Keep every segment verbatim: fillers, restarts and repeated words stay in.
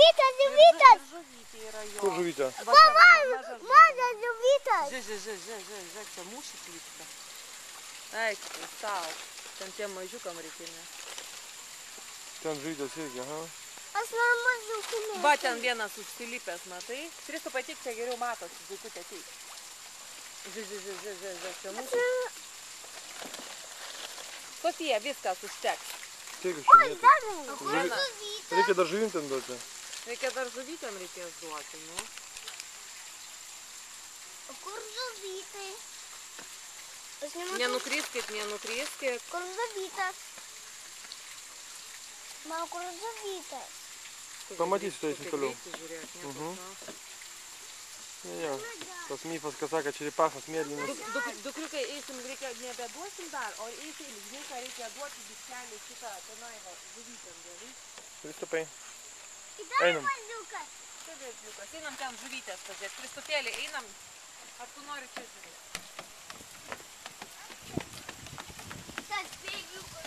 žuvytės, žuvytės. Žuvytė yra jo. Kur žuvytė? Mažas žuvytės. Žiūrėk, žiūrėk, žiūrėk, žiūrėk, čia mūšis vyksta. Eik, tau. Ten tiem mažiukam reikėmė. Ten žuvytės irgi, aha. Aš noriu mažiukinės. Va, ten vienas užsilipęs, matai? Kristu patik, čia geriau matosi, vaikutė ateik. Žiūrėk, žiūrėk, žiūrėk, žiūrėk, čia mūšis. Sofija, viskas užteks. Tiek iš Oi, čia dar nėra. kur Žuvytė. žuvytės? Reikia dar žuvim ten duoti. Reikia dar žuvytėm reikės duoti, nu. Kur žuvytė? Aš nematau. Nenukriskit, nenukriskit. Kur žuvytės? Man kur žuvytės? Pamatysiu tai toliau. Žiūrėk, Mhm. ne, Ne, ne. Tas myfas, kas sako, čeripachas mėlynas. Dukriukai, eisim, reikia, nebeduosim dar, o eisim, žinai, ką reikia duoti biškelį šitą, tenai, va, žuvytėm, gerai? Kristupai. Dar Einam. mažiukas. Čia vėžliukas, einam ten žuvytės pažiūrėt. Kristupėlį, einam, ar tu nori čia žiūrėti? Tas bėgiukas.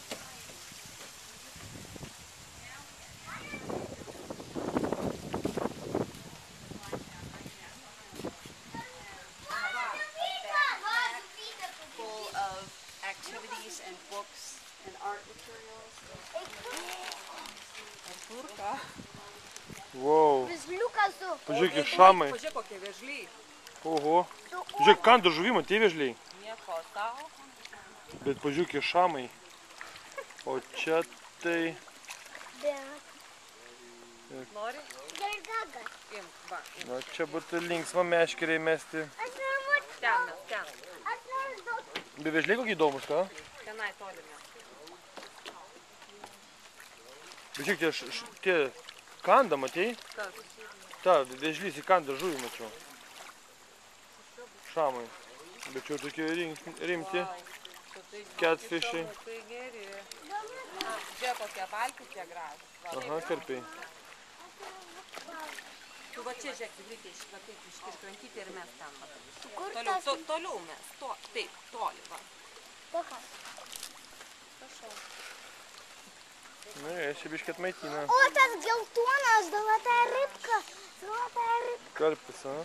Full of activities and books and art materials. Turka. Wow. Vėžliukas su. Pažiūrėk, šamai. Pažiūrėk, kokie vėžliai. Oho. Žiūrėk, kando žuvimo, tie vėžliai. Nieko tau. Bet pažiūrėk, šamai. O čia tai... Nori? Dar gagas. Imk, va, imk. Na, čia būtų linksma meškeriai mesti. Aš noriu mat. Ten mes, ten. Aš noriu daug. Be vėžliai kokį įdomus, ką? Tenai tolime. Bet žiūrėk, tie, š- š- tie kanda, matei? Kas? Ta, vėžlys į kandą žuvį mačiau. Šamai. Bet čia tokie rim- rimti. Catfishai. Tai geri. Žiūrėk, kokie valkių tie gražūs. Va. Aha, karpiai. Tu va čia, žiūrėk, reikia iš, va taip, iškrankytį ir mes ten. Va. Kur Toliau, tas? to, toliau mes. To, taip, toli, va. Tokas. Prašau. Nu, jie čia biškį atmaitina. O, tas geltonas, zolota rybka. Zolota rybka. Karpis, a?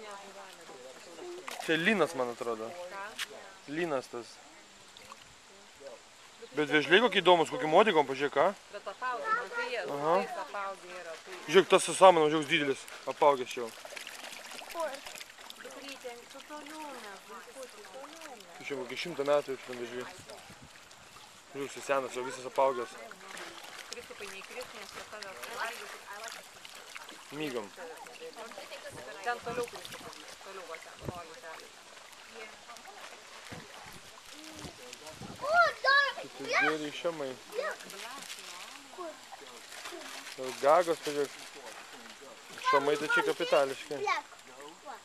Čia lynas, man atrodo. Lynas tas. Bet vėžliai kokį įdomus, kokį modikom, pažiūrėk, ką? Bet apaugė, matai, jie, Aha. taip apaugė yra. Tai Žiūrėk, tas samanas žiūrėk didelis, apaugęs jau. Kur? dukrytė, tu toliau mes, vaikutį, toliau mes. Tai čia kokį šimtą metų jau šitam vėžliui. Žiūrėk, jis senas, jau visas apaugęs. Kristupai neįkris, nes čia tave suvalgys. Mygom. Ten toliau Kristupai, toliau va ten, toliau ten. O, dar. Kitus gėriai šamai. Kur? Ir gagos, pažiūrėk. Šamai tai čia kapitališki. Plek. Va.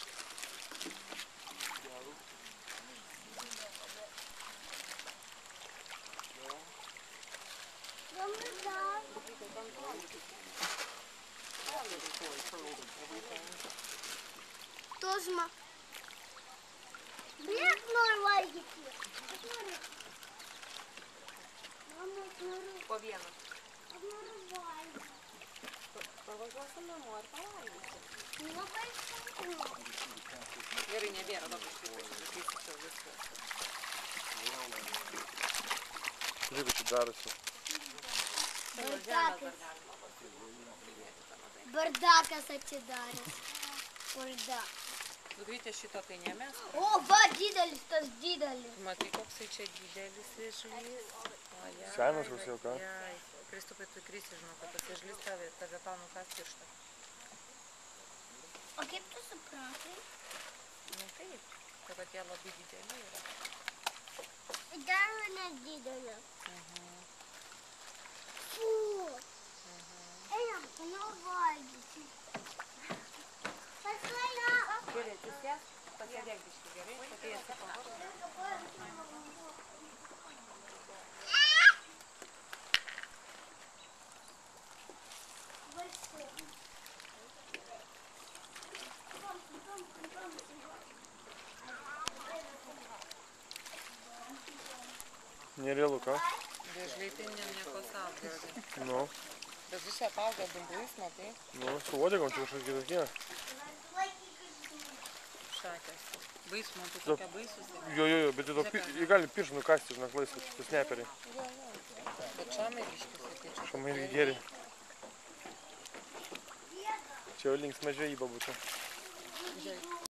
Tozma. Plek noriu valgyti. Aš noriu. Mama, aš noriu. Po vieną. Aš noriu valgyti. Pavažiuosim namo ar pavalgysim. Labai sunku. Gerai, nebėra, dabar iškaisysiu viską. Žiūrėk, čia darosi. Bardakas. Bardakas atsidaręs. Bardakas. Dukrytė šito tai ne mes. O, va, didelis, tas didelis. Matai, koksai čia didelis vėžlys. Senas koks jau, ką? Jai, Kristupai, tu krisi, žinau, kad tas vėžlys tave, tave tau nukas pirštą. O kaip tu supratai? Nu taip, tai kad jie labai dideli yra. Dar nedidelė. Mhm. Fū. Einam, noriu valgyti. Paslaina. Gerai, atsisės, pasėdėk biškį, gerai? Atėjęs į pavarą. Nerealu, ką? Vėžliai tai ne nieko savo, gerai. Nu. Bet visi apaugę dumblais, matai, Nu, su uodegom čia kažkas kitokie. šakės. Baisu, man tai Taip. tokia baisus. tai- Jo, jo, jo, bet jie to pi- jie gali pirštų nukasti, žinok, laisvas, tas sneperiai. Jo, jo. Bet šamai biškis, tai čia. Šamai irgi geri. Čia jau linksma žvejyba būtų. Žiūrėk.